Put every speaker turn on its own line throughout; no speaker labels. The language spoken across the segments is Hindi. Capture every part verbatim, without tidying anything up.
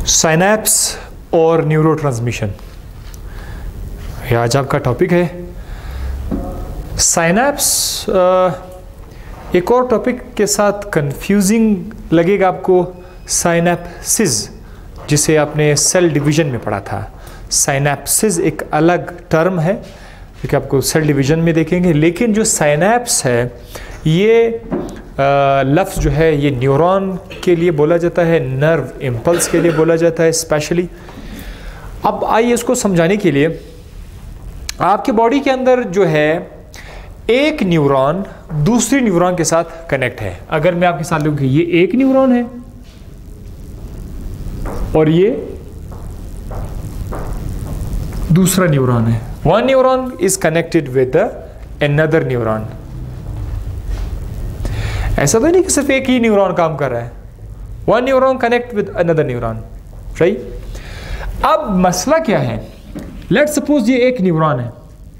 साइनैप्स और न्यूरोट्रांसमिशन, ये आज आपका टॉपिक है। साइनैप्स एक और टॉपिक के साथ कंफ्यूजिंग लगेगा आपको, साइनाप्सिस, जिसे आपने सेल डिवीजन में पढ़ा था। साइनाप्सिस एक अलग टर्म है क्योंकि आपको सेल डिवीजन में देखेंगे, लेकिन जो साइनैप्स है ये लफ्ज़ जो है ये न्यूरॉन के लिए बोला जाता है, नर्व इम्पल्स के लिए बोला जाता है स्पेशली। अब आइए इसको समझाने के लिए, आपके बॉडी के अंदर जो है एक न्यूरॉन दूसरी न्यूरॉन के साथ कनेक्ट है। अगर मैं आपके साथ लूँ कि ये एक न्यूरॉन है और ये दूसरा न्यूरॉन है, one neuron is connected with another neuron. ऐसा तो नहीं कि सिर्फ एक ही न्यूरॉन काम कर रहा है, one neuron connect with another neuron, right. अब मसला क्या है, लेट्स सपोज ये एक न्यूरॉन है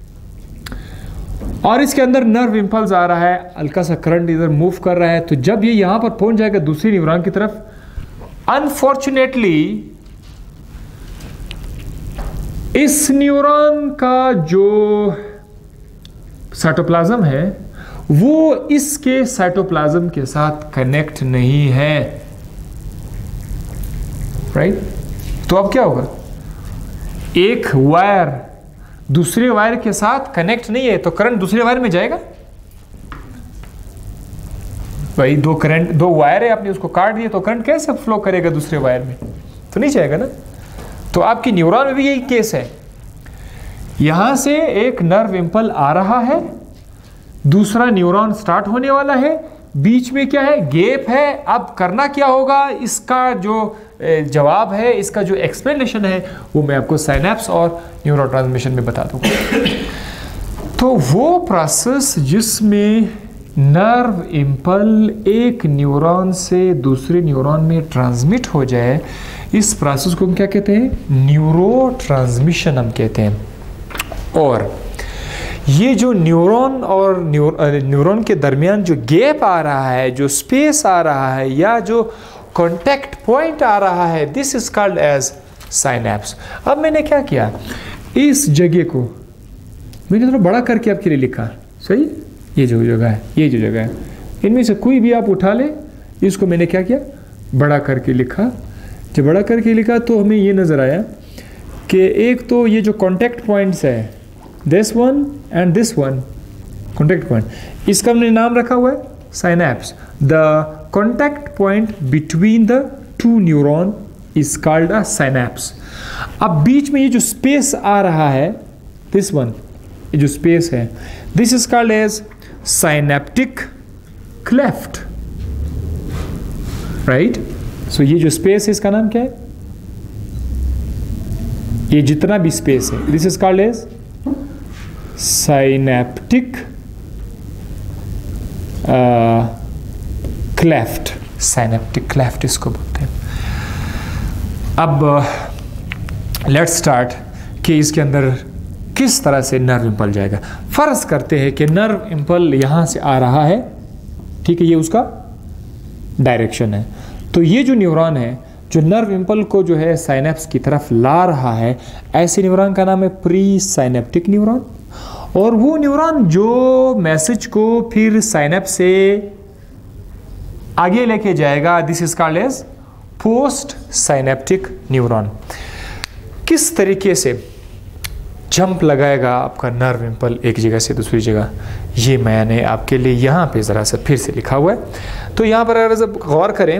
और इसके अंदर नर्व इंपल्स आ रहा है, हल्का सा करंट इधर मूव कर रहा है, तो जब ये यहां पर पहुंच जाएगा दूसरी न्यूरॉन की तरफ, अनफॉर्चुनेटली इस न्यूरॉन का जो साइटोप्लाज्म है वो इसके साइटोप्लाज्म के साथ कनेक्ट नहीं है, राइट। तो अब क्या होगा, एक वायर दूसरे वायर के साथ कनेक्ट नहीं है तो करंट दूसरे वायर में जाएगा। भाई दो करंट दो वायर है, आपने उसको काट दिया तो करंट कैसे फ्लो करेगा दूसरे वायर में, तो नहीं जाएगा ना। तो आपकी न्यूरॉन में भी यही केस है, यहां से एक नर्व इंपल आ रहा है, दूसरा न्यूरॉन स्टार्ट होने वाला है, बीच में क्या है, गैप है। अब करना क्या होगा, इसका जो जवाब है, इसका जो एक्सप्लेनेशन है वो मैं आपको साइनैप्स और न्यूरोट्रांसमिशन में बता दूंगा। तो वो प्रोसेस जिसमें नर्व इंपल एक न्यूरॉन से दूसरे न्यूरॉन में ट्रांसमिट हो जाए, इस प्रोसेस को हम क्या कहते हैं, न्यूरोट्रांसमिशन हम कहते हैं। और ये जो न्यूरॉन और न्यूरॉन के दरमियान जो गैप आ रहा है, जो स्पेस आ रहा है, या जो कॉन्टैक्ट पॉइंट आ रहा है, this is called as synapse. अब मैंने क्या किया, इस जगह को मैंने थोड़ा बड़ा करके आपके लिए लिखा, सही। ये जो जगह है, ये जो जगह है, इनमें से कोई भी आप उठा ले, इसको मैंने क्या किया, बड़ा करके लिखा। जब बड़ा करके लिखा तो हमें ये नज़र आया कि एक तो ये जो कॉन्टैक्ट पॉइंट्स है, this one and this one, contact point, इसका हमने नाम रखा हुआ है synapse. The contact point between the two neuron is called a synapse. अब बीच में ये जो स्पेस आ रहा है, दिस वन, ये जो स्पेस है, this is called as synaptic cleft, right. So ये जो स्पेस है इसका नाम क्या है, ये जितना भी स्पेस है, this is called as synaptic cleft, synaptic cleft इसको बोलते हैं। अब लेट्स स्टार्ट कि इसके अंदर किस तरह से नर्व इंपल जाएगा। फर्ज करते हैं कि नर्व इंपल यहां से आ रहा है, ठीक है, ये उसका डायरेक्शन है। तो ये जो न्यूरॉन है जो नर्व इंपल को जो है साइनैप्स की तरफ ला रहा है, ऐसे न्यूरॉन का नाम है प्री साइनेप्टिक न्यूरॉन। और वो न्यूरॉन जो मैसेज को फिर साइनैप्स से आगे लेके जाएगा, this is called as post synaptic neuron. किस तरीके से जंप लगाएगा आपका नर्व इंपल एक जगह से दूसरी जगह, ये मैंने आपके लिए यहाँ पे ज़रा सा फिर से लिखा हुआ है। तो यहाँ पर अगर जब गौर करें,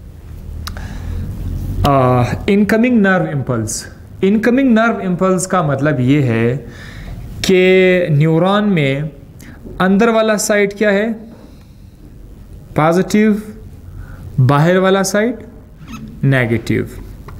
incoming nerve impulse, incoming nerve impulse का मतलब ये है कि न्यूरॉन में अंदर वाला साइड क्या है, पॉजिटिव, बाहर वाला साइड नेगेटिव।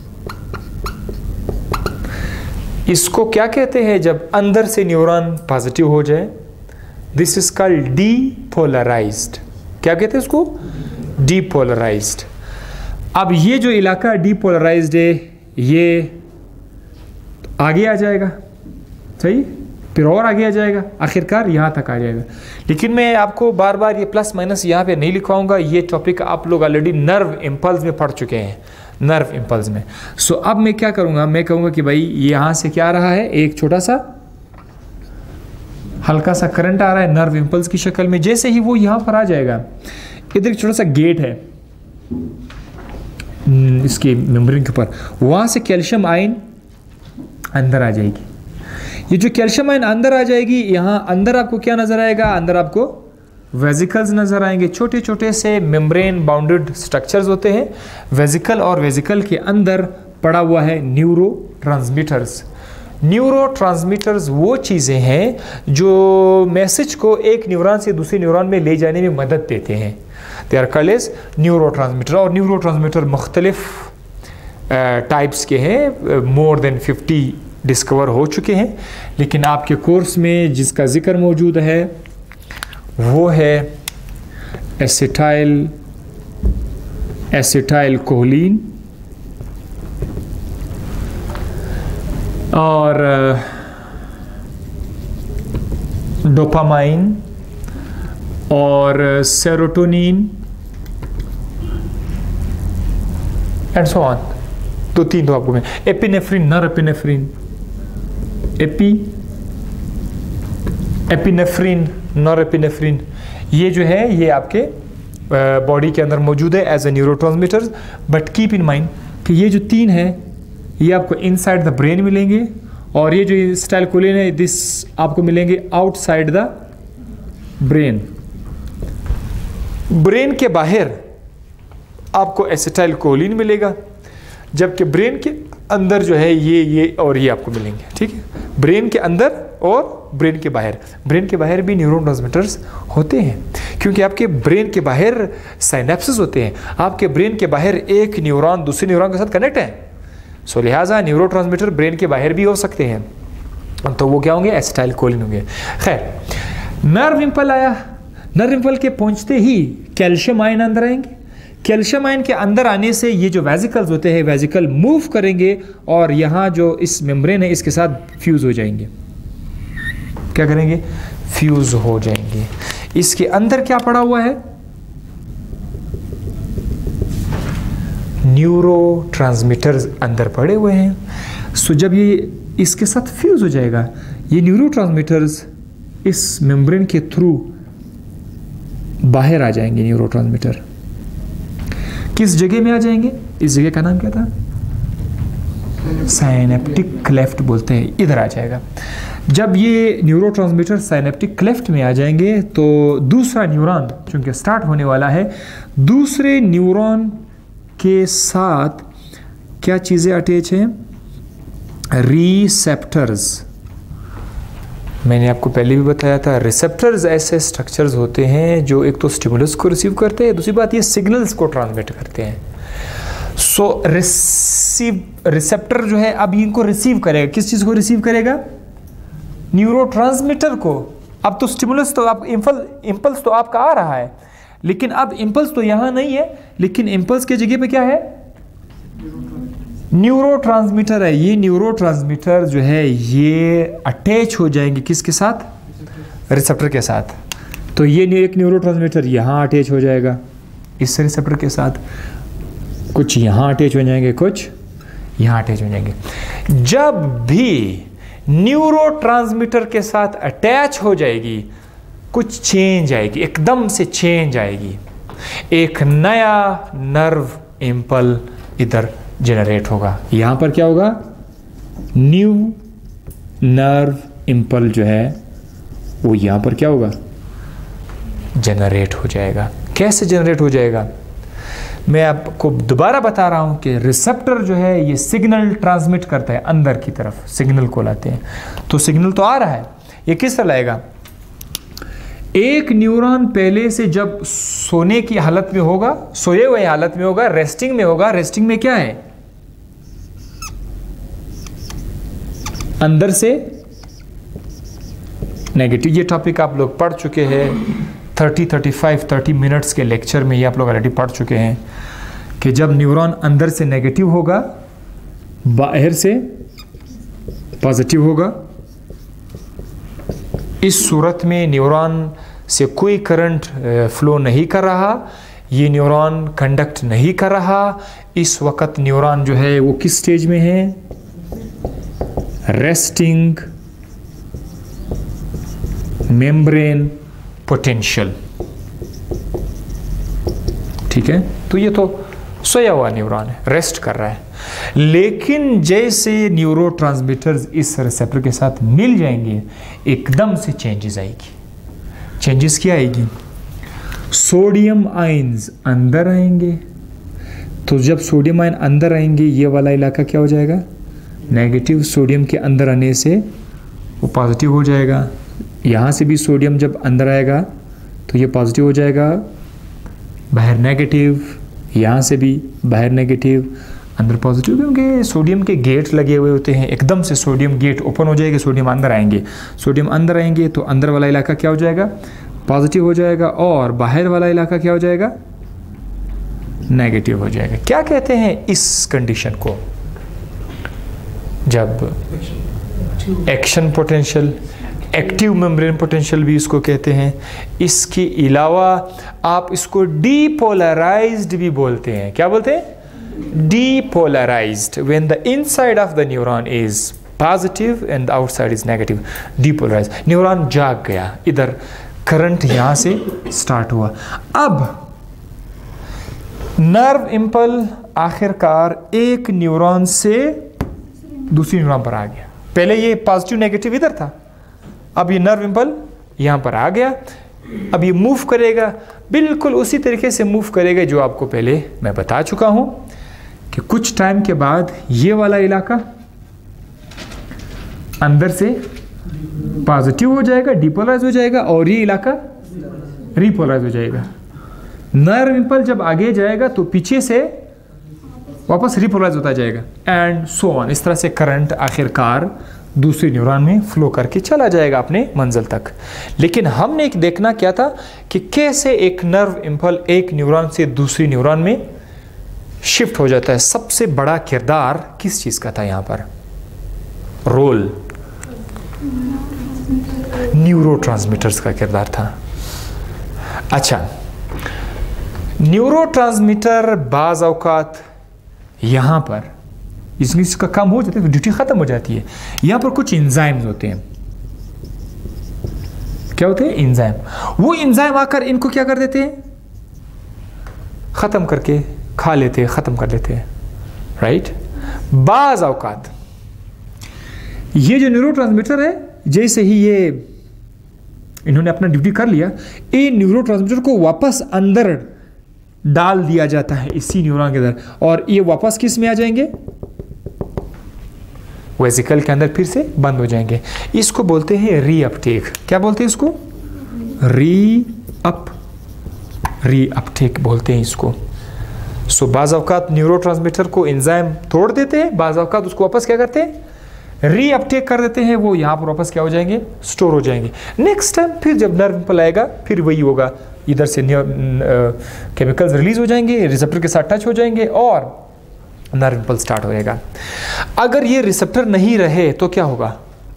इसको क्या कहते हैं, जब अंदर से न्यूरॉन पॉजिटिव हो जाए, दिस इज कॉल्ड डीपोलराइज्ड। क्या कहते हैं इसको, डीपोलराइज्ड। अब ये जो इलाका डीपोलराइज्ड है, ये आगे आ जाएगा, सही, फिर और आगे आ जाएगा, आखिरकार यहाँ तक आ जाएगा। लेकिन मैं आपको बार बार ये प्लस माइनस यहाँ पे नहीं लिखवाऊंगा, ये टॉपिक आप लोग ऑलरेडी नर्व इम्पल्स में पढ़ चुके हैं। नर्व इम्पल्स में। सो अब मैं क्या करूँगा, मैं कहूँगा कि भाई यहाँ से क्या आ रहा है, एक छोटा सा हल्का सा करंट आ रहा है नर्व इम्पल्स की शक्ल में। जैसे ही वो यहाँ पर आ जाएगा, इधर एक छोटा सा गेट है इसके मेम्ब्रेन के ऊपर, वहाँ से कैल्शियम आयन अंदर आ जाएगी। ये जो कैल्शियम आयन अंदर आ जाएगी, यहाँ अंदर आपको क्या नज़र आएगा, अंदर आपको वेजिकल्स नज़र आएंगे। छोटे छोटे से मेम्ब्रेन बाउंडेड स्ट्रक्चर्स होते हैं वेजिकल, और वेजिकल के अंदर पड़ा हुआ है न्यूरो ट्रांसमीटर्स। न्यूरो ट्रांसमीटर्स वो चीज़ें हैं जो मैसेज को एक न्यूरॉन से दूसरे न्यूरॉन में ले जाने में मदद देते हैं। They are called as neuro transmitter. और न्यूरो ट्रांसमीटर मुख्तलिफ टाइप्स के हैं, मोर देन फिफ्टी डिस्कवर हो चुके हैं, लेकिन आपके कोर्स में जिसका जिक्र मौजूद है वो है एसिटाइल एसिटाइल कोलिन और डोपामाइन और सेरोटोनिन एंड सो ऑन। दो तीन तो आपको मैं epinephrine, nor epinephrine, epi epinephrine, nor epinephrine, ये जो है ये आपके बॉडी के अंदर मौजूद है as a neurotransmitters. But keep in mind कि ये जो तीन है ये आपको इनसाइड द ब्रेन मिलेंगे, और ये जो एसिटाइलकोलिन है दिस आपको मिलेंगे आउटसाइड द ब्रेन। ब्रेन के बाहर आपको एसिटाइलकोलिन मिलेगा, जबकि ब्रेन के अंदर जो है ये ये और ये आपको मिलेंगे। ठीक है, ब्रेन के अंदर और ब्रेन के बाहर। ब्रेन के बाहर भी न्यूरोट्रांसमीटर्स होते हैं, क्योंकि आपके ब्रेन के बाहर साइनेप्सिस होते हैं। आपके ब्रेन के बाहर एक न्यूरॉन दूसरे न्यूरॉन के साथ कनेक्ट है, सो लिहाजा न्यूरोट्रांसमीटर ब्रेन के बाहर भी हो सकते हैं, तो वो क्या होंगे, एसिटाइलकोलिन होंगे। खैर, नर्व इम्पल आया, नर्व इम्पल के पहुंचते ही कैल्शियम आयन अंदर आएंगे। कैल्शियम आयन के अंदर आने से ये जो वेजिकल्स होते हैं, वेजिकल मूव करेंगे और यहाँ जो इस मेम्ब्रेन है इसके साथ फ्यूज हो जाएंगे। क्या करेंगे, फ्यूज हो जाएंगे। इसके अंदर क्या पड़ा हुआ है, न्यूरो ट्रांसमीटर्स अंदर पड़े हुए हैं। सो जब ये इसके साथ फ्यूज हो जाएगा, ये न्यूरो ट्रांसमीटर्स इस मेम्ब्रेन के थ्रू बाहर आ जाएंगे। न्यूरो ट्रांसमीटर किस जगह में आ जाएंगे, इस जगह का नाम क्या था, साइनेप्टिक क्लेफ्ट बोलते हैं, इधर आ जाएगा। जब ये न्यूरोट्रांसमीटर साइनेप्टिक क्लेफ्ट में आ जाएंगे तो दूसरा न्यूरॉन चूंकि स्टार्ट होने वाला है, दूसरे न्यूरॉन के साथ क्या चीज़ें अटैच हैं, रिसेप्टर्स। मैंने आपको पहले भी बताया था, रिसेप्टर्स ऐसे स्ट्रक्चर्स होते हैं जो एक तो स्टिमुलस को रिसीव करते हैं, दूसरी बात ये सिग्नल्स को ट्रांसमिट करते हैं। सो रिसीव रिसेप्टर जो है अब इनको रिसीव करेगा, किस चीज़ को रिसीव करेगा, न्यूरोट्रांसमीटर को। अब तो स्टिमुलस तो आप इम्पल इम्पल्स तो आपका आ रहा है, लेकिन अब इम्पल्स तो यहाँ नहीं है, लेकिन इम्पल्स के जगह पे क्या है, न्यूरोट्रांसमीटर है। ये न्यूरोट्रांसमीटर जो है ये अटैच हो जाएंगे किसके साथ, रिसेप्टर के साथ। तो ये एक न्यूरोट्रांसमीटर यहाँ अटैच हो जाएगा इस रिसेप्टर के साथ, कुछ यहाँ अटैच हो जाएंगे, कुछ यहाँ अटैच हो जाएंगे। जब भी न्यूरोट्रांसमीटर के साथ अटैच हो जाएगी, कुछ चेंज आएगी, एकदम से चेंज आएगी, एक नया नर्व इम्पल इधर जनरेट होगा। यहाँ पर क्या होगा, न्यू नर्व इम्पल जो है वो यहाँ पर क्या होगा, जनरेट हो जाएगा। कैसे जनरेट हो जाएगा, मैं आपको दोबारा बता रहा हूँ कि रिसेप्टर जो है ये सिग्नल ट्रांसमिट करता है अंदर की तरफ, सिग्नल को लाते हैं। तो सिग्नल तो आ रहा है, ये किस तरह लाएगा, एक न्यूरॉन पहले से जब सोने की हालत में होगा, सोए हुए हालत में होगा, रेस्टिंग में होगा। रेस्टिंग में क्या है, अंदर से नेगेटिव। ये टॉपिक आप लोग पढ़ चुके हैं, thirty thirty five thirty minutes के लेक्चर में ये आप लोग ऑलरेडी पढ़ चुके हैं कि जब न्यूरॉन अंदर से नेगेटिव होगा, बाहर से पॉजिटिव होगा, इस सूरत में न्यूरॉन से कोई करंट फ्लो नहीं कर रहा, ये न्यूरॉन कंडक्ट नहीं कर रहा। इस वक्त न्यूरॉन जो है वो किस स्टेज में है? Resting membrane potential. ठीक है, तो ये तो सोया हुआ न्यूरॉन है, रेस्ट कर रहा है। लेकिन जैसे न्यूरोट्रांसमीटर्स इस रिसेप्टर के साथ मिल जाएंगे, एकदम से चेंजेस आएगी। चेंजेस क्या आएगी? सोडियम आयंस अंदर आएंगे। तो जब सोडियम आयन अंदर आएंगे, ये वाला इलाका क्या हो जाएगा? नेगेटिव। सोडियम के अंदर आने से वो पॉजिटिव हो जाएगा। यहाँ से भी सोडियम जब अंदर आएगा तो ये पॉजिटिव हो जाएगा, बाहर नेगेटिव। यहाँ से भी बाहर नेगेटिव, अंदर पॉजिटिव, क्योंकि सोडियम के गेट लगे हुए होते हैं। एकदम से सोडियम गेट ओपन हो जाएगा, सोडियम अंदर आएंगे। सोडियम अंदर आएंगे तो अंदर वाला इलाका क्या हो जाएगा? पॉजिटिव हो जाएगा, और बाहर वाला इलाका क्या हो जाएगा? नेगेटिव हो जाएगा। क्या कहते हैं इस कंडीशन को? जब action potential, active membrane potential भी इसको कहते हैं। इसके अलावा आप इसको डीपोलराइज्ड भी बोलते हैं। क्या बोलते हैं? Depolarized, when the inside of the neuron is positive and the outside is negative. Depolarized, neuron जाग गया, इधर करंट यहां से स्टार्ट हुआ। अब नर्व इंपल आखिरकार एक न्यूरॉन से दूसरी न्यूरॉन पर आ गया। पहले ये पॉजिटिव नेगेटिव इधर था, अब ये नर्व इंपल यहां पर आ गया। अब ये मूव करेगा, बिल्कुल उसी तरीके से मूव करेगा जो आपको पहले मैं बता चुका हूं कि कुछ टाइम के बाद ये वाला इलाका अंदर से पॉजिटिव हो जाएगा, डिपोलराइज हो जाएगा, और ये इलाका रिपोलराइज हो जाएगा। नर्व इंपल जब आगे जाएगा तो पीछे से वापस रिपोलराइज होता जाएगा, एंड सो ऑन। इस तरह से करंट आखिरकार दूसरे न्यूरॉन में फ्लो करके चला जाएगा अपने मंजिल तक। लेकिन हमने एक देखना क्या था कि कैसे एक नर्व इंपल एक न्यूरॉन से दूसरी न्यूरॉन में शिफ्ट हो जाता है। सबसे बड़ा किरदार किस चीज का था यहां पर? रोल न्यूरोट्रांसमीटर्स का किरदार था। अच्छा, न्यूरोट्रांसमीटर बाज औकात यहां पर इसका काम हो जाता है तो ड्यूटी खत्म हो जाती है। यहां पर कुछ एंजाइम्स होते हैं। क्या होते हैं? एंजाइम। वो एंजाइम आकर इनको क्या कर देते हैं? खत्म करके खा लेते हैं, खत्म कर लेते हैं। राइट? बाज औकात ये जो न्यूरोट्रांसमीटर है, जैसे ही ये इन्होंने अपना ड्यूटी कर लिया, ये न्यूरोट्रांसमीटर को वापस अंदर डाल दिया जाता है इसी न्यूरॉन के अंदर, और ये वापस किस में आ जाएंगे? वेसिकल के अंदर फिर से बंद हो जाएंगे। इसको बोलते हैं रीअपटेक। क्या बोलते हैं इसको? री अप री अपटेक बोलते हैं इसको। सो बाज़ औक़ात न्यूरोट्रांसमीटर को एंजाइम तोड़ देते हैं, बाज़ औक़ात उसको वापस क्या करते हैं? रीअपटेक कर देते हैं। वो यहाँ पर वापस क्या हो जाएंगे? स्टोर हो जाएंगे। नेक्स्ट टाइम फिर जब नर्व इंपल आएगा फिर वही होगा, इधर से केमिकल्स रिलीज हो जाएंगे, रिसेप्टर के साथ टच हो जाएंगे और नर्व इंपल स्टार्ट होएगा। अगर ये रिसेप्टर नहीं रहे तो क्या होगा?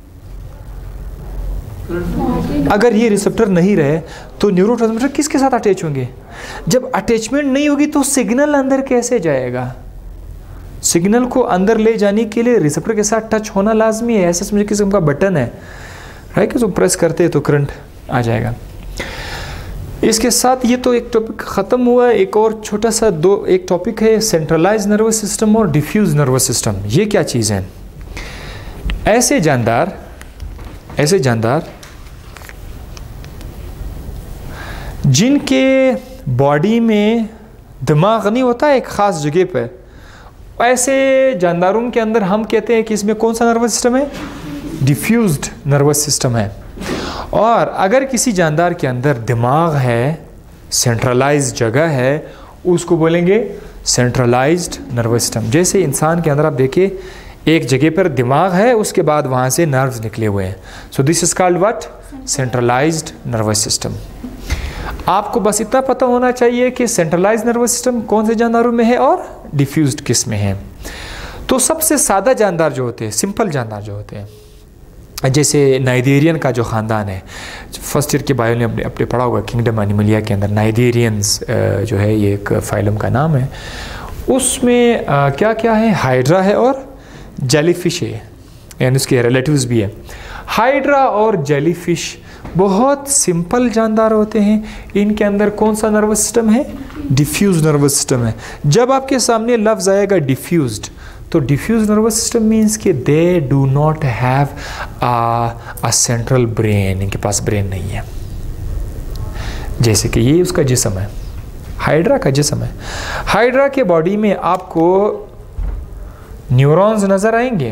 अगर ये रिसेप्टर नहीं रहे तो न्यूरोट्रांसमीटर किसके साथ अटैच होंगे? जब अटैचमेंट नहीं होगी तो सिग्नल अंदर कैसे जाएगा? सिग्नल को अंदर ले जाने के लिए रिसेप्टर के साथ टच होना लाजमी है। ऐसा समझे किस्म का बटन है, राइट, कि जो प्रेस करते हैं तो करंट आ जाएगा। इसके साथ ये तो एक टॉपिक ख़त्म हुआ। एक और छोटा सा दो एक टॉपिक है सेंट्रलाइज नर्वस सिस्टम और डिफ्यूज नर्वस सिस्टम। ये क्या चीज़ है? ऐसे जानदार ऐसे जानदार जिनके बॉडी में दिमाग नहीं होता एक ख़ास जगह पर, ऐसे जानदारों के अंदर हम कहते हैं कि इसमें कौन सा नर्वस सिस्टम है? डिफ्यूज्ड नर्वस सिस्टम है। और अगर किसी जानदार के अंदर दिमाग है, सेंट्रलाइज्ड जगह है, उसको बोलेंगे सेंट्रलाइज्ड नर्वस सिस्टम। जैसे इंसान के अंदर आप देखिए एक जगह पर दिमाग है, उसके बाद वहाँ से नर्व्स निकले हुए हैं। So this is called what? Centralized nervous system. आपको बस इतना पता होना चाहिए कि सेंट्रलाइज्ड नर्वस सिस्टम कौन से जानदारों में है और डिफ्यूज्ड किस में है। तो सबसे सादा जानदार जो होते हैं, सिंपल जानदार जो होते हैं, जैसे नाइजीरियन का जो ख़ानदान है, फर्स्ट ईयर के बायो ने अपने अपने पढ़ा होगा किंगडम एनिमलिया के अंदर नाइजीरियंस जो है ये एक फाइलम का नाम है। उसमें आ, क्या क्या है, हाइड्रा है और जेलीफिश है, यानी उसके रिलेटिव्स भी है। हाइड्रा और जेलीफिश बहुत सिंपल जानदार होते हैं। इनके अंदर कौन सा नर्वस सिस्टम है, डिफ्यूज नर्वस सिस्टम है। जब आपके सामने लफ्ज़ आएगा डिफ्यूज्ड, तो डिफ्यूज नर्वस सिस्टम मीन्स कि they do not have a central brain, इनके पास ब्रेन नहीं है। जैसे कि ये उसका जिस्म है, हाइड्रा का जिस्म है। हाइड्रा के बॉडी में आपको न्यूरॉन्स नज़र आएंगे,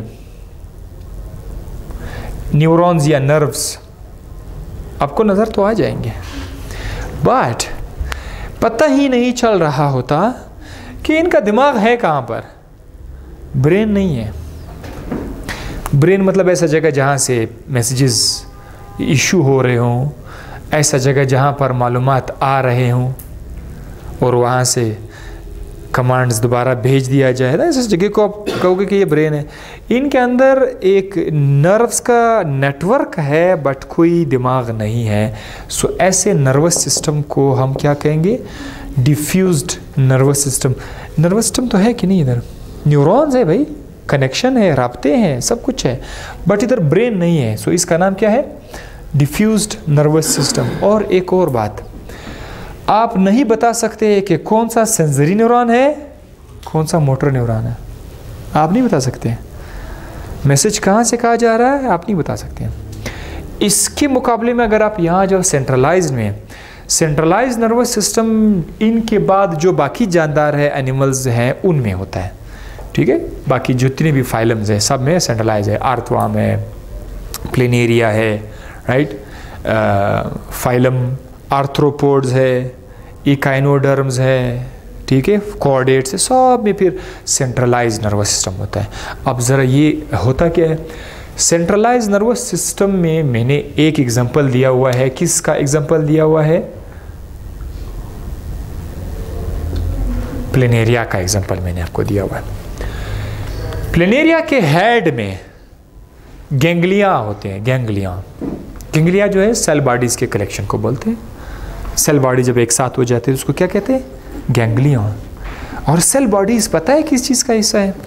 न्यूरॉन्स या नर्व्स आपको नज़र तो आ जाएंगे, बट पता ही नहीं चल रहा होता कि इनका दिमाग है कहाँ पर। ब्रेन नहीं है। ब्रेन मतलब ऐसा जगह जहाँ से मैसेजेस इशू हो रहे हों, ऐसा जगह जहाँ पर मालूमात आ रहे हों और वहाँ से कमांड्स दोबारा भेज दिया जाए, ऐसे जगह को आप कहोगे कि ये ब्रेन है। इनके अंदर एक नर्व्स का नेटवर्क है बट कोई दिमाग नहीं है। सो ऐसे नर्वस सिस्टम को हम क्या कहेंगे, diffused nervous system. Nervous system तो है कि नहीं, इधर न्यूरॉन्स है भाई, कनेक्शन है, राब्ते हैं, सब कुछ है, बट इधर ब्रेन नहीं है। सो इसका नाम क्या है, डिफ्यूज्ड नर्वस सिस्टम। और एक और बात, आप नहीं बता सकते कि कौन सा सेंसरी न्यूरॉन है, कौन सा मोटर न्यूरॉन है, आप नहीं बता सकते। मैसेज कहाँ से कहा जा रहा है आप नहीं बता सकते। इसके मुकाबले में अगर आप यहाँ जो सेंट्रलाइज्ड में, सेंट्रलाइज्ड नर्वस सिस्टम इनके बाद जो बाकी जानदार है एनिमल्स हैं उनमें होता है, ठीक है। बाकी जितने भी फाइलम्स हैं सब में सेंट्रलाइज है। आर्थवार्म है, प्लेनेरिया है, राइट, फाइलम आर्थ्रोपोड्स है, इकाइनोडर्म्स है, ठीक है, कॉर्डेट्स है, सब में फिर सेंट्रलाइज नर्वस सिस्टम होता है। अब ज़रा ये होता क्या है, सेंट्रलाइज नर्वस सिस्टम में मैंने एक एग्जांपल दिया हुआ है। किसका एग्जांपल दिया हुआ है, प्लेनेरिया का एग्जांपल मैंने आपको दिया हुआ है। प्लेनेरिया के हेड में गैंग्लिया होते हैं, गैंग्लिया गैंग्लिया जो है सेल बॉडीज़ के कलेक्शन को बोलते हैं। सेल बॉडी जब एक साथ हो जाते हैं उसको क्या कहते हैं, गैंग्लिया। और सेल बॉडीज पता है किस चीज़ का हिस्सा है,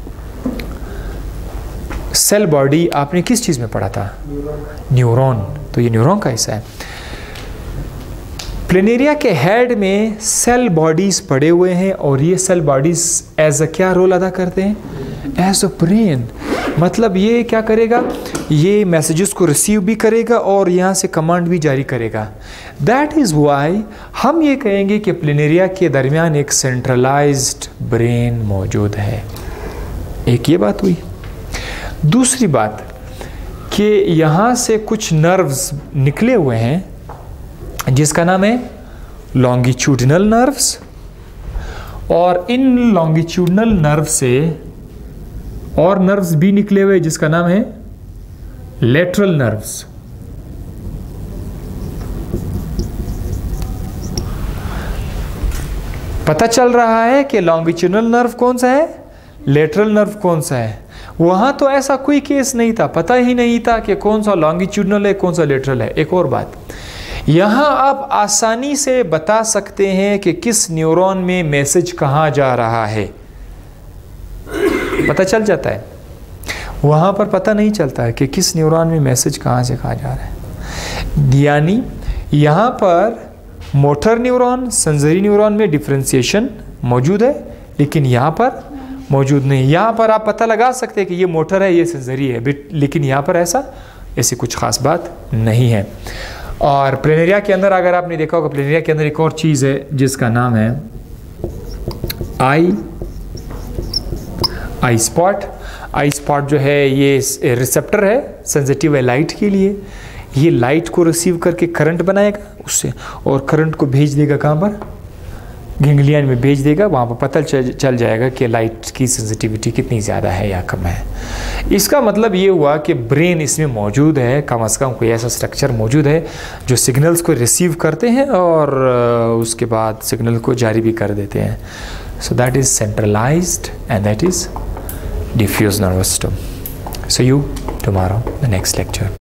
सेल बॉडी आपने किस चीज़ में पढ़ा था, न्यूरॉन, तो ये न्यूरॉन का हिस्सा है। प्लेनेरिया के हेड में सेल बॉडीज पड़े हुए हैं और ये सेल बॉडीज एज अ क्या रोल अदा करते हैं, एज अ ब्रेन। मतलब ये क्या करेगा, ये मैसेजेस को रिसीव भी करेगा और यहाँ से कमांड भी जारी करेगा। दैट इज़ वाई हम ये कहेंगे कि प्लेनेरिया के दरमियान एक सेंट्रलाइज्ड ब्रेन मौजूद है। एक ये बात हुई। दूसरी बात कि यहाँ से कुछ नर्व्स निकले हुए हैं जिसका नाम है लॉन्गिट्यूडिनल नर्व्स, और इन लॉन्गिट्यूडिनल नर्व से और नर्व्स भी निकले हुए जिसका नाम है लेटरल नर्व्स। पता चल रहा है कि लॉन्गिट्यूडिनल नर्व कौन सा है, लेटरल नर्व कौन सा है। वहां तो ऐसा कोई केस नहीं था, पता ही नहीं था कि कौन सा लॉन्गिट्यूडिनल है कौन सा लेटरल है। एक और बात, यहां आप आसानी से बता सकते हैं कि किस न्यूरॉन में मैसेज कहां जा रहा है, पता चल जाता है। वहां पर पता नहीं चलता है कि किस न्यूरॉन में मैसेज कहां से कहा जा रहा है। यानी यहां पर मोटर न्यूरॉन, सेंसरी न्यूरॉन में डिफरेंशिएशन मौजूद है, लेकिन यहां पर मौजूद नहीं। यहाँ पर आप पता लगा सकते हैं कि ये मोटर है, ये सेंसरी है, लेकिन यहाँ पर ऐसा ऐसी कुछ खास बात नहीं है। और प्लेनेरिया के अंदर अगर आपने देखा होगा, प्लेनेरिया के अंदर एक और चीज़ है जिसका नाम है आई आई स्पॉट। आई स्पॉट जो है ये रिसेप्टर है, सेंसिटिव है लाइट के लिए। ये लाइट को रिसीव करके करंट बनाएगा उससे, और करंट को भेज देगा कहाँ पर, गैंग्लियन में भेज देगा। वहाँ पर पता चल जाएगा कि लाइट की सेंसिटिविटी कितनी ज़्यादा है या कम है। इसका मतलब ये हुआ कि ब्रेन इसमें मौजूद है, कम अज़ कम कोई ऐसा स्ट्रक्चर मौजूद है जो सिग्नल्स को रिसीव करते हैं और उसके बाद सिग्नल को जारी भी कर देते हैं। So that is centralized and that is diffuse nervous system. So you tomorrow, the next lecture.